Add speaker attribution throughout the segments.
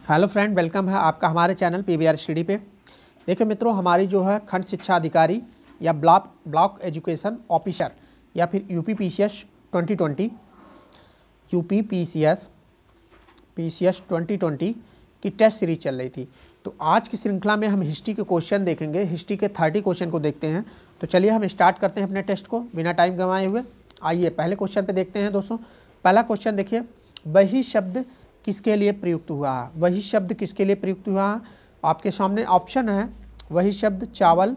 Speaker 1: Hello friend, welcome है आपका हमारे चैनल पीवीआर स्टडी पे। देखिए मित्रों, हमारी जो है खंड शिक्षा अधिकारी या ब्लॉक एजुकेशन ऑफिसर या फिर यूपीपीसीएस 2020 यूपीपीसीएस 2020 की टेस्ट सीरीज चल रही थी। तो आज की श्रृंखला में हम हिस्ट्री के क्वेश्चन देखेंगे। हिस्ट्री के 30 क्वेश्चन को देखते हैं। तो चलिए हम स्टार्ट करते हैं अपने टेस्ट को बिना टाइम गंवाए हुए। आइए पहले क्वेश्चन पे देखते हैं दोस्तों। पहला क्वेश्चन देखिए, वही शब्द किसके लिए प्रयुक्त हुआ है? वही शब्द किसके लिए प्रयुक्त हुआ है? आपके सामने ऑप्शन है, वही शब्द चावल।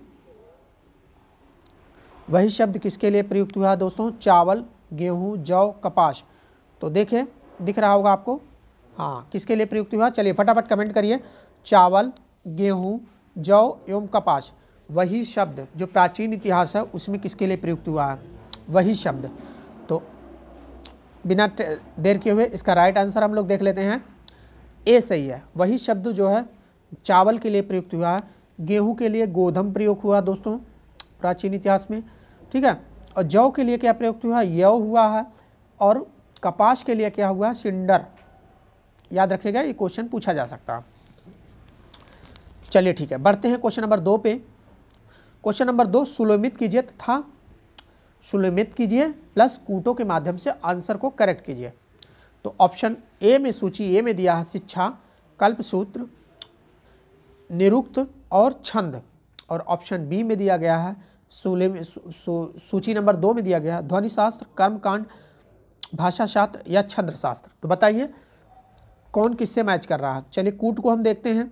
Speaker 1: वही शब्द किसके लिए प्रयुक्त हुआ है दोस्तों? चावल, गेहूं, जौ, कपास। तो देखिए दिख रहा होगा आपको। हाँ, किसके लिए प्रयुक्त हुआ? चलिए फटाफट कमेंट करिए। चावल, गेहूं, जौ एवं कपास। वही शब्द जो प्राचीन इतिहास है उसमें किसके लिए प्रयुक्त हुआ है? वही शब्द। तो बिना देर किए हुए इसका राइट आंसर हम लोग देख लेते हैं। ए सही है। वही शब्द जो है चावल के लिए प्रयुक्त हुआ है। गेहूं के लिए गोधम प्रयोग हुआ दोस्तों प्राचीन इतिहास में, ठीक है। और जौ के लिए क्या प्रयुक्त हुआ? यौ हुआ है। और कपास के लिए क्या हुआ? सिंडर। याद रखिएगा, ये क्वेश्चन पूछा जा सकता है। चलिए ठीक है, बढ़ते हैं क्वेश्चन नंबर 2 पे। क्वेश्चन नंबर 2, सुलोमित कीजिए तथा सुलोमित कीजिए प्लस कूटों के माध्यम से आंसर को करेक्ट कीजिए। तो ऑप्शन ए में, सूची ए में दिया है शिक्षा, कल्पसूत्र, निरुक्त और छंद। और ऑप्शन बी में दिया गया है सूची नंबर 2 में दिया गया है ध्वनि शास्त्र, कर्मकांड, भाषा शास्त्र या छंद शास्त्र। तो बताइए कौन किससे मैच कर रहा है। चलिए कूट को हम देखते हैं।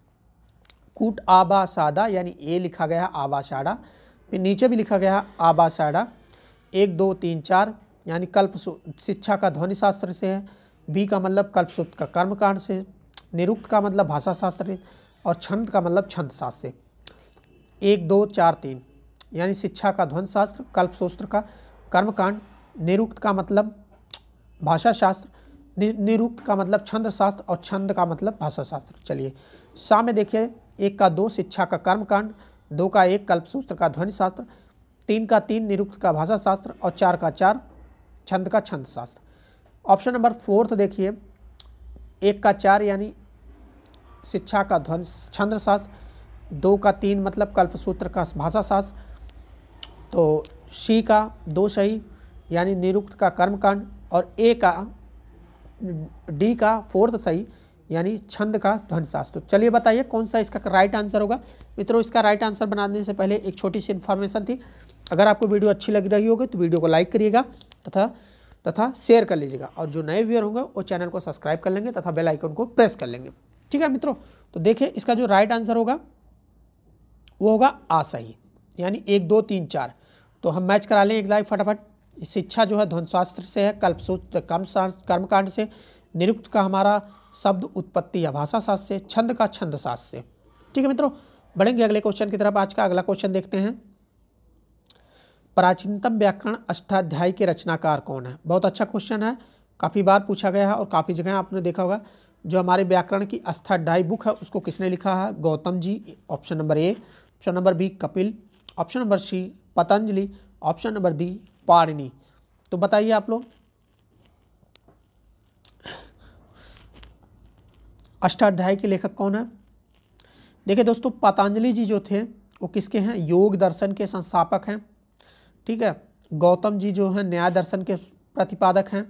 Speaker 1: कूट आबासादा, यानी ए लिखा गया आबासाड़ा, फिर नीचे भी लिखा गया आबासाड़ा। 1 2 3 4 यानी कल्प शिक्षा का ध्वनि शास्त्र से है। बी का मतलब कल्पसूत्र का कर्मकांड से। निरुक्त का मतलब भाषा शास्त्र से। और छंद का मतलब छंद शास्त्र से। 1 2 4 3 यानी शिक्षा का ध्वनि शास्त्र, कल्पसूत्र का कर्मकांड, निरुक्त का मतलब भाषा शास्त्र, निरुक्त का मतलब छंद शास्त्र और छंद का मतलब भाषा शास्त्र। चलिए सामने देखिए, 1 का 2 शिक्षा का कर्मकांड, 2 का 1 कल्पसूत्र का ध्वनि शास्त्र, 3 का 3 निरुक्त का भाषा शास्त्र और 4 का 4 छंद का छंद शास्त्र। ऑप्शन नंबर 4 देखिए, 1 का 4 यानी शिक्षा का ध्वनि छंद शास्त्र, 2 का 3 मतलब कल्पसूत्र का भाषा शास्त्र। तो सी का 2 सही यानी निरुक्त का कर्मकांड, और ए का डी का 4 सही यानी छंद का ध्वनि शास्त्र। तो चलिए बताइए कौन सा इसका राइट आंसर होगा। मित्रों, इसका राइट आंसर बनाने से पहले एक छोटी सी इन्फॉर्मेशन थी। अगर आपको वीडियो अच्छी लग रही होगी तो वीडियो को लाइक करिएगा तथा शेयर कर लीजिएगा। और जो नए व्यूअर होंगे वो चैनल को सब्सक्राइब कर लेंगे तथा बेल आइकन को प्रेस कर लेंगे। ठीक है मित्रों, तो देखिए इसका जो राइट आंसर होगा वो होगा आ सही, यानी 1 2 3 4। तो हम मैच करा लें एक लाइव फटाफट। शिक्षा जो है ध्वनि शास्त्र से है, कल्पसूत्र कर्मकांड से, निरुक्त का हमारा शब्द उत्पत्ति या भाषा शास्त्र से, छंद का छंद शास्त्र से। ठीक है मित्रों, बढ़ेंगे अगले क्वेश्चन की तरफ। आज का अगला क्वेश्चन देखते हैं। प्राचीनतम व्याकरण अष्टाध्यायी के रचनाकार कौन है? बहुत अच्छा क्वेश्चन है, काफ़ी बार पूछा गया है और काफ़ी जगह आपने देखा होगा। जो हमारे व्याकरण की अष्टाध्यायी बुक है उसको किसने लिखा है? Gautam ji. Option number A. Option number B Kapil. Option number C Patanjali. Option number D Panini. तो बताइए आप लोग अष्टाध्यायी के लेखक कौन है? देखिए दोस्तों, पतंजलि जी जो थे वो किसके हैं? योग दर्शन के संस्थापक हैं। ठीक है। गौतम जी जो हैं न्याय दर्शन के प्रतिपादक हैं।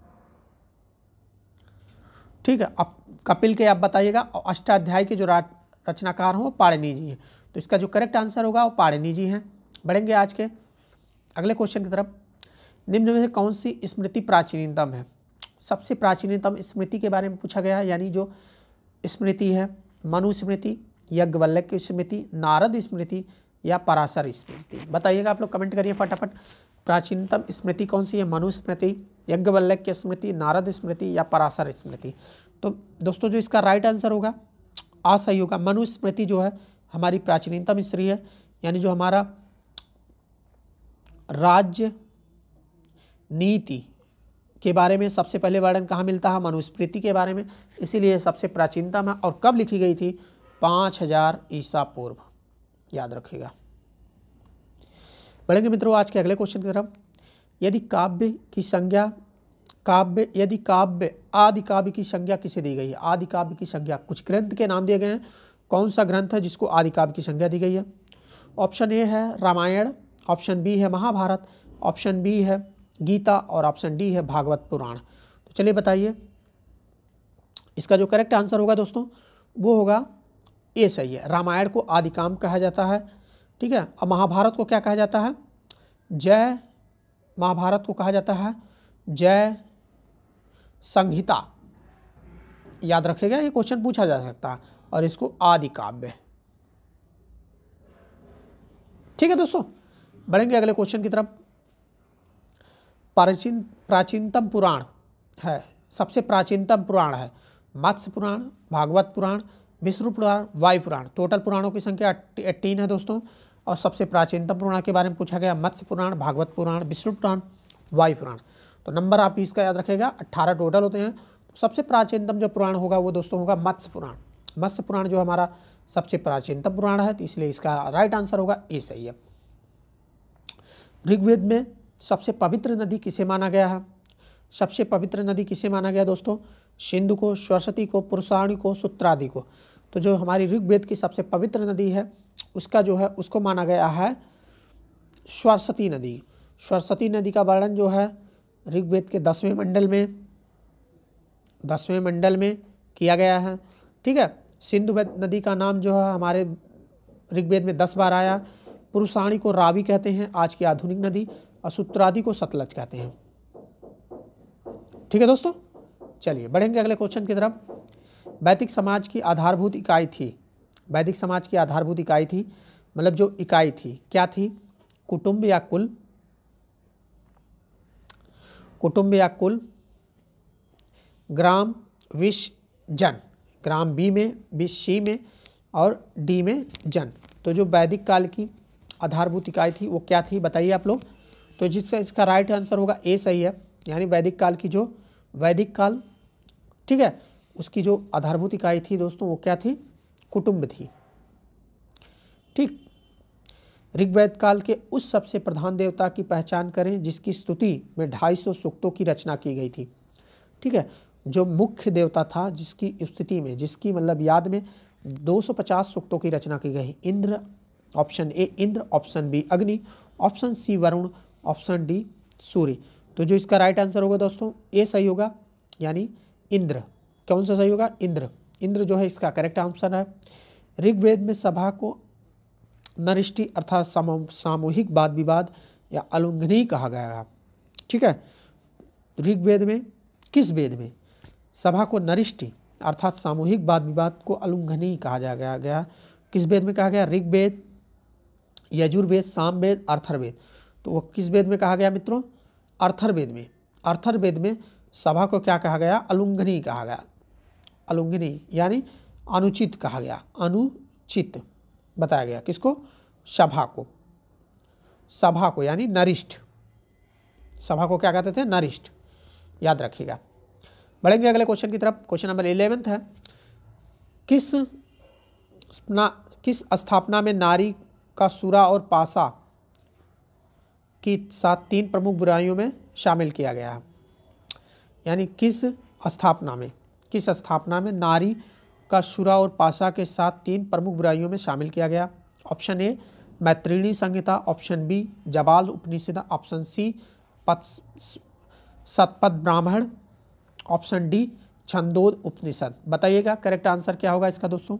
Speaker 1: ठीक है। अब कपिल के आप बताइएगा। और अष्टाध्यायी के जो रचनाकार हैं वो पाणिनि जी हैं। तो इसका जो करेक्ट आंसर होगा वो पाणिनि जी हैं। बढ़ेंगे आज के अगले क्वेश्चन की तरफ। निम्न में से कौन सी स्मृति प्राचीनतम है? सबसे प्राचीनतम स्मृति के बारे में पूछा गया है, यानी जो स्मृति है, मनु स्मृति, याज्ञवल्क्य स्मृति, नारद स्मृति या पराशर स्मृति। बताइएगा आप लोग, कमेंट करिए फटाफट। प्राचीनतम स्मृति कौन सी है? मनु स्मृति, याज्ञवल्क्य स्मृति, नारद स्मृति या पराशर स्मृति। तो दोस्तों जो इसका राइट आंसर होगा आ सही होगा। मनु स्मृति जो है हमारी प्राचीनतम स्त्री है, यानी जो हमारा राज्य नीति के बारे में सबसे पहले वर्णन कहाँ मिलता है? मनुस्मृति के बारे में, इसीलिए सबसे प्राचीनतम है। और कब लिखी गई थी? 5000 ईसा पूर्व। याद रखिएगा। बढ़ेंगे मित्रों आज के अगले क्वेश्चन की तरफ। यदि काव्य की संज्ञा काव्य, यदि काव्य आदि काव्य की संज्ञा किसे दी गई है? आदि काव्य की संज्ञा कुछ ग्रंथ के नाम दिए गए हैं, कौन सा ग्रंथ है जिसको आदि काव्य की संज्ञा दी गई है? ऑप्शन ए है रामायण, ऑप्शन बी है महाभारत, ऑप्शन बी है गीता और ऑप्शन डी है भागवत पुराण। तो चलिए बताइए, इसका जो करेक्ट आंसर होगा दोस्तों वो होगा ए सही है। रामायण को आदि काव्य कहा जाता है, ठीक है। और महाभारत को क्या कहा जाता है? जय, महाभारत को कहा जाता है जय संहिता। याद रखेगा, ये क्वेश्चन पूछा जा सकता है। और इसको आदि काव्य, ठीक है दोस्तों। बढ़ेंगे अगले क्वेश्चन की तरफ। प्राचीनतम पुराण है, सबसे प्राचीनतम पुराण है मत्स्य पुराण, भागवत पुराण, विष्णु पुराण, वायु पुराण। टोटल पुराणों की संख्या 18 है दोस्तों। और सबसे प्राचीनतम पुराण के बारे में पूछा गया मत्स्य पुराण, भागवत पुराण, विष्णु पुराण, वायु पुराण। तो नंबर आप इसका याद रखेगा, 18 टोटल होते हैं। तो सबसे प्राचीनतम जो पुराण होगा वो दोस्तों होगा मत्स्य पुराण। मत्स्य पुराण जो हमारा सबसे प्राचीनतम पुराण है, तो इसलिए इसका राइट आंसर होगा ए सही है। ऋग्वेद में सबसे पवित्र नदी किसे माना गया है? सबसे पवित्र नदी किसे माना गया दोस्तों? सिंधु को, सरस्वती को, पुरुषाणी को, सूत्रादि को। तो जो हमारी ऋग्वेद की सबसे पवित्र नदी है उसका जो है उसको माना गया है सरस्वती नदी। सरस्वती नदी का वर्णन जो है ऋग्वेद के 10वें मंडल में किया गया है, ठीक है। सिंधु नदी का नाम जो है हमारे ऋग्वेद में 10 बार आया। पुरुषाणी को रावी कहते हैं, आज की आधुनिक नदी। और सूत्रादि को सतलज कहते हैं, ठीक है दोस्तों। चलिए बढ़ेंगे अगले क्वेश्चन की तरफ। वैदिक समाज की आधारभूत इकाई थी, वैदिक समाज की आधारभूत इकाई थी, मतलब जो इकाई थी क्या थी? कुटुंब या कुल, कुटुंब या कुल, ग्राम, विश, जन। ग्राम बी में, विश सी में और डी में जन। तो जो वैदिक काल की आधारभूत इकाई थी वो क्या थी बताइए आप लोग। तो जिसका इसका राइट आंसर होगा ए सही है। यानी वैदिक काल की जो वैदिक काल, ठीक है, उसकी जो आधारभूत इकाई थी दोस्तों वो क्या थी? कुटुंब थी, ठीक। ऋग्वेद काल के उस सबसे प्रधान देवता की पहचान करें जिसकी स्तुति में 250 सूक्तों की रचना की गई थी, ठीक है। जो मुख्य देवता था जिसकी स्तुति में, जिसकी मतलब याद में 250 सूक्तों की रचना की गई। Indra, option A Indra, option B Agni, option C Varuna, option D Surya. तो जो इसका राइट आंसर होगा दोस्तों ए सही होगा, यानी इंद्र। कौन सा सही होगा? इंद्र। इंद्र जो है इसका करेक्ट आंसर है। ऋग्वेद में सभा को नरिष्टि अर्थात सामूहिक वाद विवाद या अलुंघनी कहा गया है, ठीक है। ऋग्वेद में किस वेद में सभा को नरिष्टि अर्थात सामूहिक वाद विवाद को अलुंघनी कहा गया? किस वेद में कहा गया? ऋग्वेद, यजुर्वेद, सामवेद, अर्थर्वेद। तो वो किस वेद में कहा गया मित्रों? अर्थर्वेद में। अर्थर्वेद में सभा को क्या कहा गया? अलुंघनी कहा गया। अलुंघनी यानी अनुचित कहा गया, अनुचित बताया गया। किसको? सभा को। सभा को यानी नरिष्ठ। सभा को क्या कहते थे? नरिष्ठ। याद रखिएगा। बढ़ेंगे अगले क्वेश्चन की तरफ। क्वेश्चन नंबर 11 है, किस स्थापना में नारी का सुरा और पासा की साथ 3 प्रमुख बुराइयों में शामिल किया गया है? यानी किस स्थापना में नारी का सुरा और पासा के साथ 3 प्रमुख बुराइयों में शामिल किया गया? Option A Maitreyi Samhita, option B Jabal Upanishad, option C Shatapatha Brahmana, option D छंदोद उपनिषद। बताइएगा करेक्ट आंसर क्या होगा इसका दोस्तों।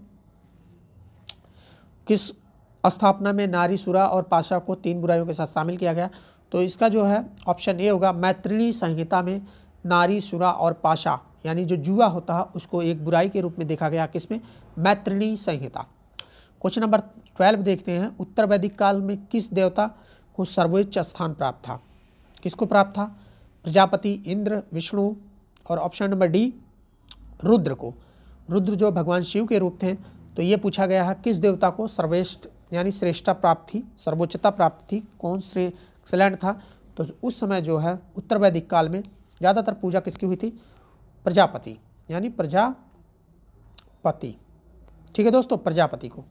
Speaker 1: किस स्थापना में नारी सुरा और पाशा को 3 बुराइयों के साथ शामिल किया गया? तो इसका जो है ऑप्शन ए होगा, मैत्रेयी संहिता में नारी सुरा और पाशा यानी जो जुआ होता है उसको एक बुराई के रूप में देखा गया। किसमें? मैत्रेयी संहिता। क्वेश्चन नंबर 12 देखते हैं, उत्तर वैदिक काल में किस देवता को सर्वोच्च स्थान प्राप्त था? किसको प्राप्त था? प्रजापति, इंद्र, विष्णु और ऑप्शन नंबर डी रुद्र को। रुद्र जो भगवान शिव के रूप थे। तो ये पूछा गया है किस देवता को सर्वश्रेष्ठ यानी श्रेष्ठता प्राप्त थी, सर्वोच्चता प्राप्त थी, कौन एक्सेलेंट था? तो उस समय जो है उत्तर वैदिक काल में ज़्यादातर पूजा किसकी हुई थी? प्रजापति यानी प्रजापति, ठीक है दोस्तों, प्रजापति को।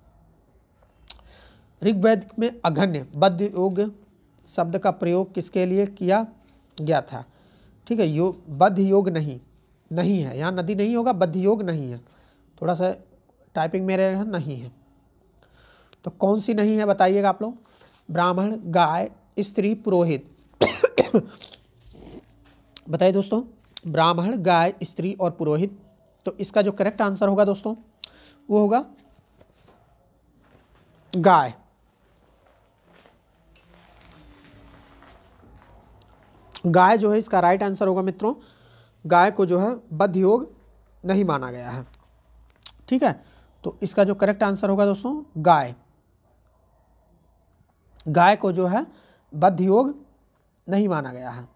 Speaker 1: ऋग्वेद में अघन्य बद्ध योग शब्द का प्रयोग किसके लिए किया गया था? ठीक है, बद्ध योग नहीं है, यहाँ नदी नहीं होगा, बद्ध योग नहीं है, थोड़ा सा टाइपिंग मेरे यहाँ नहीं है। तो कौन सी नहीं है बताइएगा आप लोग। ब्राह्मण, गाय, स्त्री, पुरोहित। बताइए दोस्तों, ब्राह्मण, गाय, स्त्री और पुरोहित। तो इसका जो करेक्ट आंसर होगा दोस्तों वो होगा गाय। गाय जो है इसका राइट आंसर होगा मित्रों। गाय को जो है बद्ध योग नहीं माना गया है। ठीक है, तो इसका जो करेक्ट आंसर होगा दोस्तों गाय। गाय को जो है बद्ध योग नहीं माना गया है,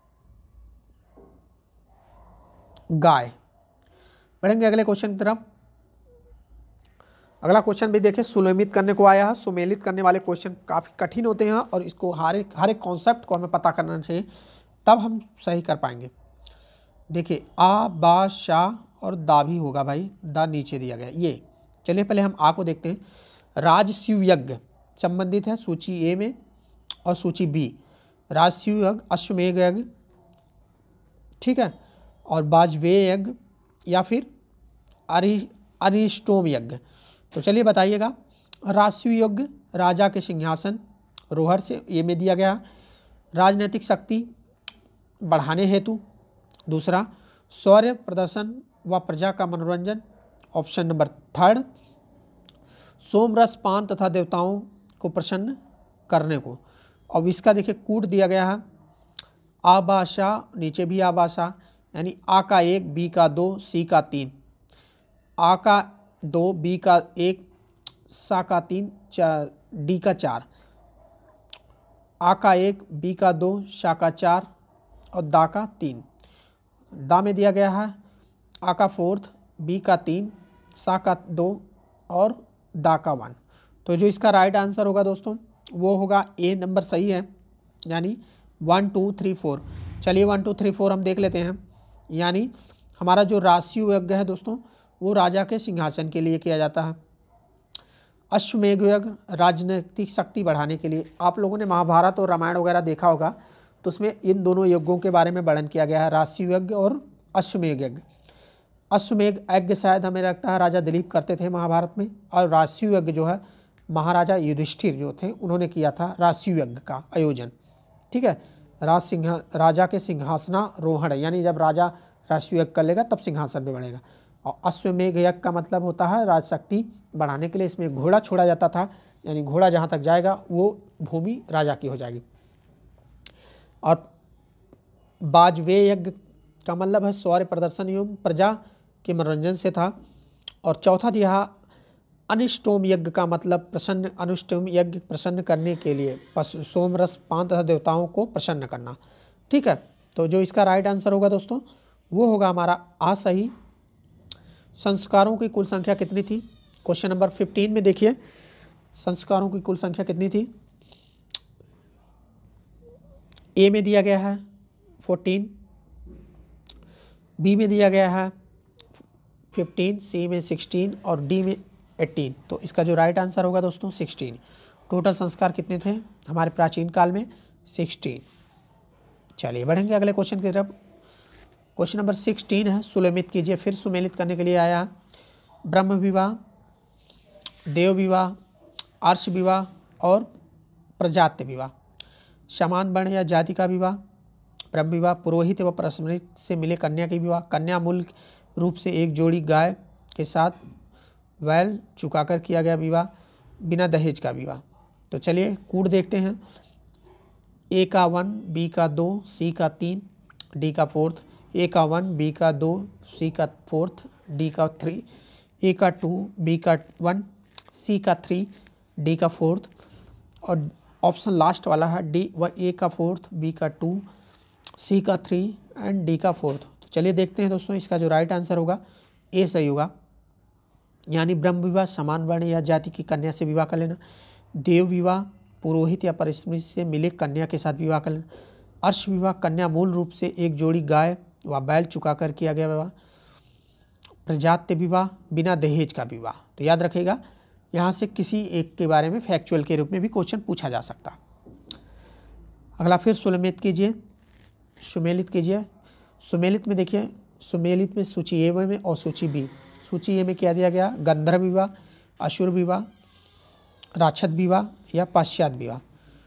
Speaker 1: गाय। बढ़ेंगे अगले क्वेश्चन की तरफ। अगला क्वेश्चन भी देखिए, सुमेलित करने को आया है। सुमेलित करने वाले क्वेश्चन काफ़ी कठिन होते हैं और इसको हर एक कॉन्सेप्ट को हमें पता करना चाहिए, तब हम सही कर पाएंगे। देखिए आ, बा, शा और दा भी होगा भाई, दा नीचे दिया गया ये। चलिए पहले हम आ को देखते हैं। राजस्व यज्ञ संबंधित है सूची ए में और सूची बी। राजस्व यज्ञ, अश्वमेध यज्ञ, ठीक है, और बाजवेय यज्ञ या फिर अरिष्टोम यज्ञ। तो चलिए बताइएगा। राजस्व यज्ञ राजा के सिंहासन रोहर से ये में दिया गया। राजनीतिक शक्ति बढ़ाने हेतु। दूसरा, शौर्य प्रदर्शन व प्रजा का मनोरंजन, ऑप्शन नंबर थर्ड। सोमरस पान तथा देवताओं को प्रसन्न करने को। अब इसका देखिए कूट दिया गया है, आबाशा, नीचे भी आबाशा, यानी आ का 1, बी का 2, सी का 3। आ का 2, बी का 1, सा का 3, डी का 4। आ का 1, बी का 2, शा का 4 और दा का 3। दा में दिया गया है आ का 4, बी का 3, सा का 2 और दा का 1। तो जो इसका राइट आंसर होगा दोस्तों वो होगा ए नंबर सही है, यानी 1 2 3 4। चलिए 1 2 3 4 हम देख लेते हैं। यानी हमारा जो राजस्व यज्ञ है दोस्तों वो राजा के सिंहासन के लिए किया जाता है। अश्वमेध यज्ञ राजनीतिक शक्ति बढ़ाने के लिए। आप लोगों ने महाभारत और रामायण वगैरह देखा होगा, तो उसमें इन दोनों यज्ञों के बारे में वर्णन किया गया है, राजस्व यज्ञ और अश्वमेध यज्ञ। अश्वमेध यज्ञ शायद हमें लगता है राजा दिलीप करते थे महाभारत में, और राजस्व यज्ञ जो है महाराजा युधिष्ठिर जो थे उन्होंने किया था राजस्व यज्ञ का आयोजन। ठीक है, राजा के सिंहासनारोहण, यानी जब राजा राजस्व यज्ञ कर लेगा तब सिंहासन पे बढ़ेगा। और अश्वमेध यज्ञ का मतलब होता है राजशक्ति बढ़ाने के लिए। इसमें घोड़ा छोड़ा जाता था, यानी घोड़ा जहाँ तक जाएगा वो भूमि राजा की हो जाएगी। और बाजवेय यज्ञ का मतलब है शौर्य प्रदर्शन एवं प्रजा के मनोरंजन से था। और चौथा दिया अनिष्टोम यज्ञ का मतलब प्रसन्न, अनुष्टोम यज्ञ प्रसन्न करने के लिए, सोमरस पान तथा देवताओं को प्रसन्न करना। ठीक है, तो जो इसका राइट आंसर होगा दोस्तों वो होगा हमारा आ सही। संस्कारों की कुल संख्या कितनी थी? क्वेश्चन नंबर 15 में देखिए, संस्कारों की कुल संख्या कितनी थी? ए में दिया गया है 14, बी में दिया गया है 15, सी में 16 और डी में 18। तो इसका जो राइट आंसर होगा दोस्तों 16। टोटल संस्कार कितने थे हमारे प्राचीन काल में? 16। चलिए बढ़ेंगे अगले क्वेश्चन की तरफ। क्वेश्चन नंबर 16 है, सुमेलित कीजिए। फिर सुमेलित करने के लिए आया ब्रह्म विवाह, देव विवाह, अर्श विवाह और प्रजात्य विवाह। समान वर्ण या जाति का विवाह, ब्रह्म विवाह, पुरोहित व परस्मृत से मिले कन्या की विवाह, कन्या मूल रूप से एक जोड़ी गाय के साथ बैल चुकाकर किया गया विवाह, बिना दहेज का विवाह। तो चलिए कूट देखते हैं। ए का 1, बी का 2, सी का 3, डी का 4। ए का 1, बी का 2, सी का 4, डी का 3। ए का 2, बी का 1, सी का 3, डी का 4 और ऑप्शन लास्ट वाला है डी, ए का 4, बी का 2, सी का 3 एंड डी का 4। तो चलिए देखते हैं दोस्तों, इसका जो राइट आंसर होगा ए सही होगा, यानी ब्रह्म विवाह समान वर्ण या जाति की कन्या से विवाह कर लेना, देव विवाह पुरोहित या परिस्मृत से मिले कन्या के साथ विवाह कर लेना, अर्श विवाह कन्या मूल रूप से एक जोड़ी गाय व बैल चुकाकर किया गया विवाह, प्रजात्य विवाह बिना दहेज का विवाह। तो याद रखिएगा, यहाँ से किसी एक के बारे में फैक्चुअल के रूप में भी क्वेश्चन पूछा जा सकता। अगला फिर सुमेलित कीजिए। सुमेलित में देखिए, सुमेलित में सूची ए में और सूची बी। सूची ए में क्या दिया गया, गंधर्व विवाह, असुर विवाह, राक्षस विवाह या पाश्चात विवाह।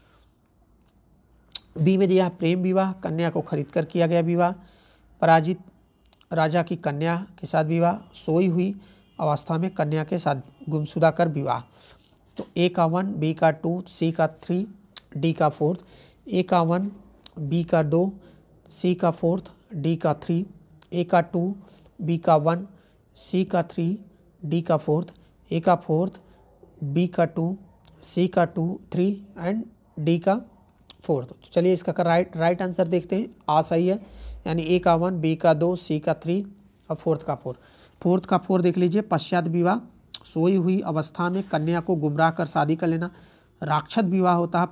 Speaker 1: बी में दिया प्रेम विवाह, कन्या को खरीद कर किया गया विवाह, पराजित राजा की कन्या के साथ विवाह, सोई हुई अवस्था में कन्या के साथ गुमशुदा कर विवाह। तो ए का 1, बी का 2, सी का 3, डी का 4। ए का 1, बी का 2, सी का 4, डी का 3, ए का 2, बी का 1, सी का 3, डी का 4, ए का 4, बी का 2, सी का 2, 3 एंड डी का 4। तो चलिए इसका राइट आंसर देखते हैं। आ सही है, यानी ए का 1, बी का 2, सी का 3 और फोर्थ का 4। फोर्थ का 4 देख लीजिए, पश्चात विवाह, सोई हुई अवस्था में कन्या को गुमराह कर शादी कर लेना। राक्षस विवाह होता है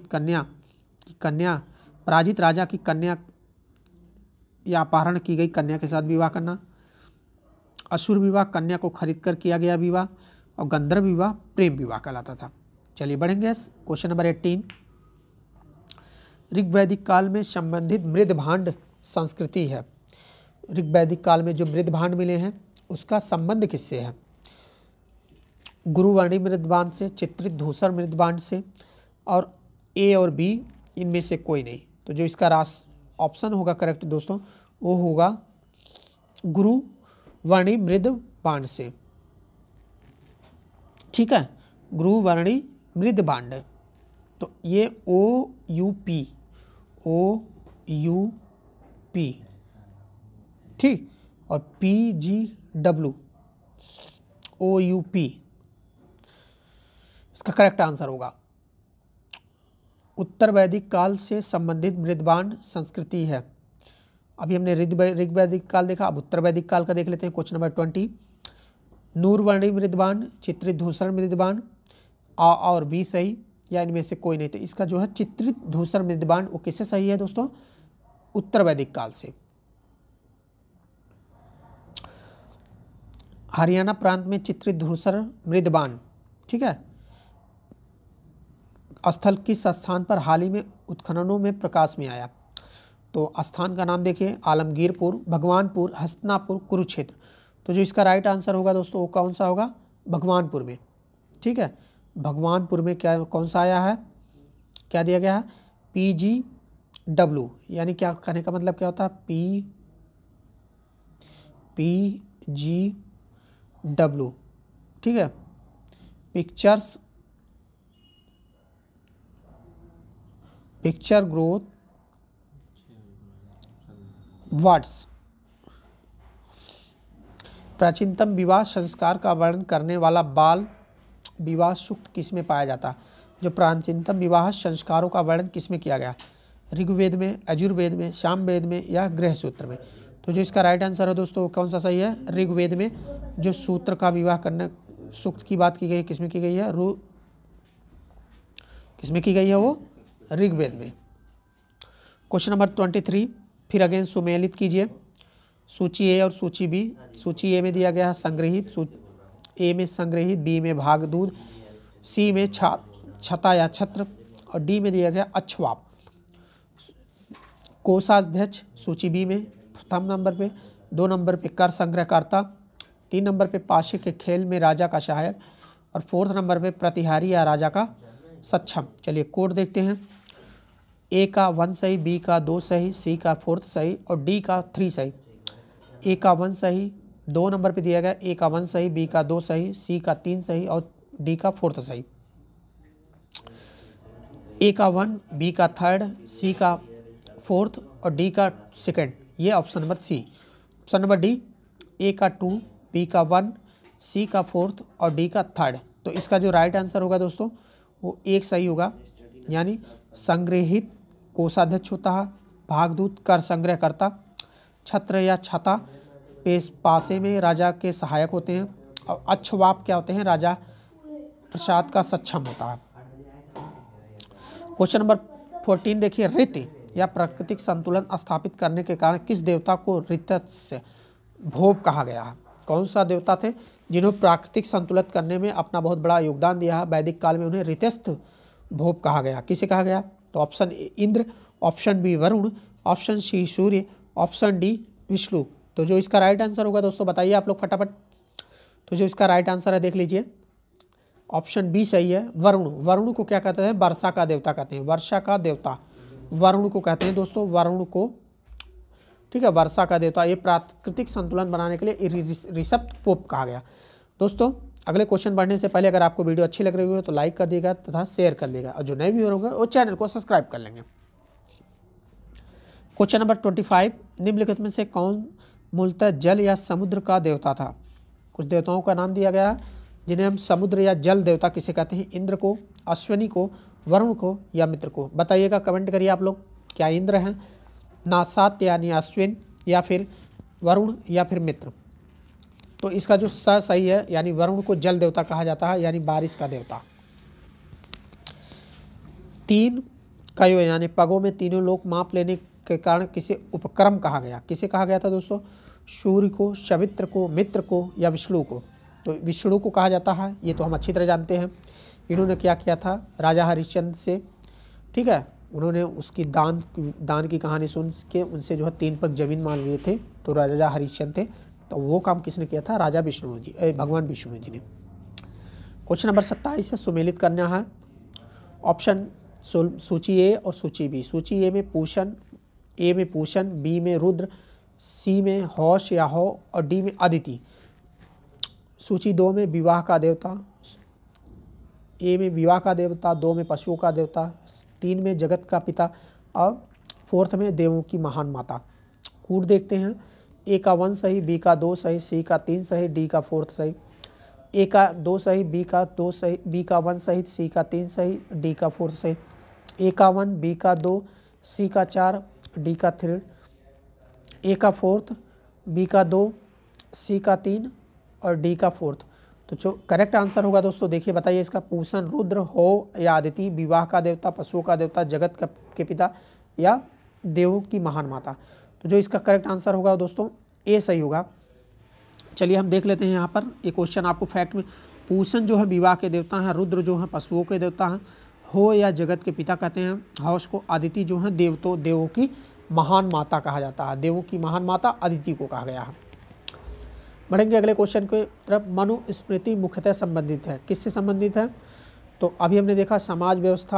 Speaker 1: पराजित राजा की कन्या या अपहरण की गई कन्या के साथ विवाह करना। असुर विवाह कन्या को खरीद कर किया गया विवाह। और गंधर्व विवाह प्रेम विवाह कहलाता था। चलिए बढ़ेंगे, क्वेश्चन नंबर 18। ऋग्वैदिक काल में संबंधित मृद भांड संस्कृति है। ऋग्वैदिक काल में जो मृद भांड मिले हैं उसका संबंध किससे है? गुरुवर्णी मृदबांड से, चित्रित धूसर मृदबांड से, और ए और बी इनमें से कोई नहीं। तो जो इसका ऑप्शन होगा करेक्ट दोस्तों, वो होगा गुरुवर्णी मृदबांड से। ठीक है, गुरुवर्णी मृदबांड। तो ये OUP ठीक, और PGW OUP इसका करेक्ट आंसर होगा। उत्तर वैदिक काल से संबंधित मृदबांड संस्कृति है। अभी हमने ऋग्वैदिक काल देखा, अब उत्तर वैदिक काल का देख लेते हैं। Question number 20। नूरवर्णी मृदबांड, चित्रित धूसर मृदबांड, आ और बी सही या इनमें से कोई नहीं। तो इसका जो है चित्रित धूसर मृदबांड वो किससे सही है दोस्तों? उत्तर वैदिक काल से। हरियाणा प्रांत में चित्रित धूसर मृदबांड, ठीक है, स्थल किस स्थान पर हाल ही में उत्खननों में प्रकाश में आया? तो स्थान का नाम देखिए, आलमगीरपुर, भगवानपुर, हस्तिनापुर, कुरुक्षेत्र। तो जो इसका राइट आंसर होगा दोस्तों वो कौन सा होगा? भगवानपुर में। ठीक है, भगवानपुर में क्या कौन सा आया है, क्या दिया गया है? PGW, यानी क्या कहने का मतलब क्या होता है? PGW, ठीक है, पिक्चर ग्रोथ वर्ड्स। प्राचीनतम विवाह संस्कार का वर्णन करने वाला बाल विवाह सूक्त किस में पाया जाता है? जो प्राचीनतम विवाह संस्कारों का वर्णन किस में किया गया? ऋग्वेद में, यजुर्वेद में, सामवेद में या गृह सूत्र में? तो जो इसका राइट आंसर है दोस्तों कौन सा सही है? ऋग्वेद में जो सूत्र का विवाह करने सूक्त की बात की गई है, किसमें की गई है? किसमें की गई है? वो ऋग्वेद में। क्वेश्चन नंबर 23, फिर अगेन सुमेलित कीजिए सूची ए और सूची बी। सूची ए में दिया गया है संग्रहित, ए में संग्रहित, बी में भागदूत, सी में छता या छत्र और डी में दिया गया अक्षवाप। कोषाध्यक्ष सूची बी में प्रथम नंबर पे, 2 नंबर पे कर संग्रहकर्ता, 3 नंबर पे पाशे के खेल में राजा का सहायक और 4th नंबर पे प्रतिहारी या राजा का सक्षम। चलिए कोड देखते हैं। ए का 1 सही, बी का 2 सही, सी का 4th सही और डी का 3 सही। ए का 1 सही, 2 नंबर पे दिया गया, ए का 1 सही, बी का 2 सही, सी का 3 सही और डी का 4th सही। ए का 1, बी का 3rd, सी का 4th और डी का 2nd। ये option number C. Option number D, A का 2, बी का 1, सी का 4th और डी का 3rd। तो इसका जो राइट आंसर होगा दोस्तों वो एक सही होगा, यानी संग्रहित कोषाध्यक्ष होता है, भागदूत कर संग्रह करता, छत्र या छता पासे में राजा के सहायक होते हैं और अक्षवाप क्या होते हैं? राजा प्रसाद का सक्षम होता है। क्वेश्चन नंबर 14 देखिए, ऋत या प्राकृतिक संतुलन स्थापित करने के कारण किस देवता को ऋतस्य भोप कहा गया है? कौन सा देवता थे जिन्होंने प्राकृतिक संतुलित करने में अपना बहुत बड़ा योगदान दिया है? वैदिक काल में उन्हें ऋतस्थ भोप कहा गया। किसे कहा गया? तो option A Indra, option B Varuna, option C Surya, option D Vishnu. तो जो इसका राइट आंसर होगा दोस्तों बताइए आप लोग फटाफट। तो जो इसका राइट आंसर है देख लीजिए, ऑप्शन बी सही है, वरुण। वरुण को क्या कहते हैं? वर्षा का देवता कहते हैं, वर्षा का देवता वरुण को कहते हैं दोस्तों, वरुण को, ठीक है, वर्षा का देवता। ये प्राकृतिक संतुलन बनाने के लिए ऋषभ पोप कहा गया। दोस्तों अगले क्वेश्चन बढ़ने से पहले अगर आपको वीडियो अच्छी लग रही हो तो लाइक कर दिएगा तथा शेयर कर देगा, और जो नए व्यूअर होंगे वो चैनल को सब्सक्राइब कर लेंगे। क्वेश्चन नंबर 25, निम्नलिखित में से कौन मूलतः जल या समुद्र का देवता था? कुछ देवताओं का नाम दिया गया है जिन्हें हम समुद्र या जल देवता किसे कहते हैं? इंद्र को, अश्विनी को, वरुण को या मित्र को? बताइएगा, कमेंट करिए आप लोग। क्या इंद्र हैं, नासात यानी अश्विन, या फिर वरुण, या फिर मित्र? तो इसका जो सही है, यानी वरुण को जल देवता कहा जाता है, यानी बारिश का देवता। 3 कयो यानी पगों में तीनों लोक माप लेने के कारण किसे उपक्रम कहा गया? किसे कहा गया था दोस्तों? सूर्य को, सवित्र को, मित्र को या विष्णु को? तो विष्णु को कहा जाता है, ये तो हम अच्छी तरह जानते हैं। इन्होंने क्या किया था? राजा हरिश्चंद्र से, ठीक है, उन्होंने उसकी दान की कहानी सुन के उनसे जो है 3 पग जमीन मांग लिए थे, तो राजा हरिश्चंद्र थे। तो वो काम किसने किया था? राजा विष्णु जी, भगवान विष्णु जी ने। क्वेश्चन नंबर 27 है, सुमेलित करना है। ऑप्शन सूची ए और सूची बी। सूची ए में पूषण, ए में पूषण, बी में रुद्र, सी में हौश या हो, और डी में अदिति। सूची 2 में विवाह का देवता, ए में विवाह का देवता, 2 में पशुओं का देवता, 3 में जगत का पिता, और 4th में देवों की महान माता। कूट देखते हैं, ए का 1 सही, बी का 2 सही, सी का 3 सही, डी का 4th सही। ए का 2 सही, बी का 2 सही, बी का 1 सही, सी का 3 सही, डी का 4th सही। ए का 1, बी का 2, सी का 4, डी का 3, ए का 4th, बी का 2, सी का 3 और डी का 4th। तो जो करेक्ट आंसर होगा दोस्तों देखिए, बताइए इसका। पूषण, रुद्र, हो या अदिति, विवाह का देवता, पशुओं का देवता, जगत के पिता या देवों की महान माता? तो जो इसका करेक्ट आंसर होगा दोस्तों ए सही होगा। चलिए हम देख लेते हैं यहाँ पर ये क्वेश्चन आपको फैक्ट में। पूषण जो है विवाह के देवता हैं, रुद्र जो है पशुओं के देवता हैं, हो या जगत के पिता कहते हैं, हौश को, अदिति जो है देवों की महान माता कहा जाता है, देवों की महान माता अदिति को कहा गया है। बढ़ेंगे अगले क्वेश्चन के तरफ। मनुस्मृति मुख्यतः संबंधित है, किससे संबंधित है? तो अभी हमने देखा समाज व्यवस्था,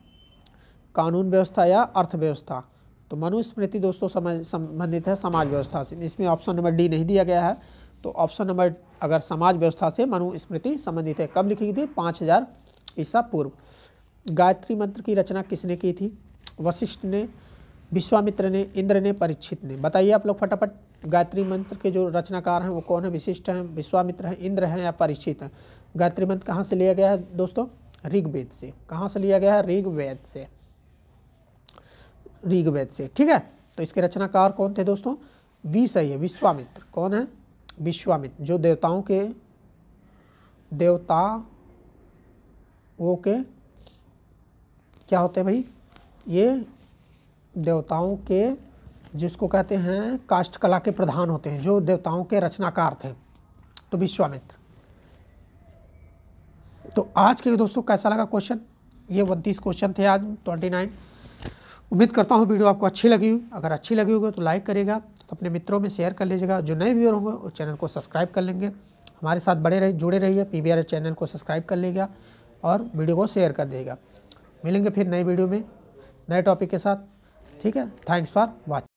Speaker 1: कानून व्यवस्था या अर्थव्यवस्था। तो मनुस्मृति दोस्तों संबंधित है समाज व्यवस्था से। इसमें ऑप्शन नंबर डी नहीं दिया गया है, तो ऑप्शन नंबर अगर समाज व्यवस्था से मनुस्मृति संबंधित है। कब लिखी गई थी? 5000 ईसा पूर्व। गायत्री मंत्र की रचना किसने की थी? वशिष्ठ ने, विश्वामित्र ने, इंद्र ने, परीक्षित ने? बताइए आप लोग फटाफट। गायत्री मंत्र के जो रचनाकार हैं वो कौन है? विशिष्ट हैं, विश्वामित्र हैं, इंद्र हैं या परीक्षित हैं? गायत्री मंत्र कहाँ से लिया गया है दोस्तों? ऋग्वेद से। कहाँ से लिया गया है? ऋग्वेद से, ऋग्वेद से, ठीक है। तो इसके रचनाकार कौन थे दोस्तों? वी सही है, विश्वामित्र। कौन है? विश्वामित्र, जो देवताओं के क्या होते हैं भाई? ये देवताओं के, जिसको कहते हैं काष्ठ कला के प्रधान होते हैं, जो देवताओं के रचनाकार थे, तो विश्वामित्र। तो आज के दोस्तों कैसा लगा क्वेश्चन? ये 29 क्वेश्चन थे आज, 29। उम्मीद करता हूँ वीडियो आपको अच्छी लगी हुई। अगर अच्छी लगी होगी तो लाइक करिएगा, तो अपने मित्रों में शेयर कर लीजिएगा। जो नए व्यूअर होंगे वो चैनल को सब्सक्राइब कर लेंगे। हमारे साथ जुड़े रहिए। PBR चैनल को सब्सक्राइब कर लेगा और वीडियो को शेयर कर देगा। मिलेंगे फिर नई वीडियो में नए टॉपिक के साथ, ठीक है। Thanks for watching.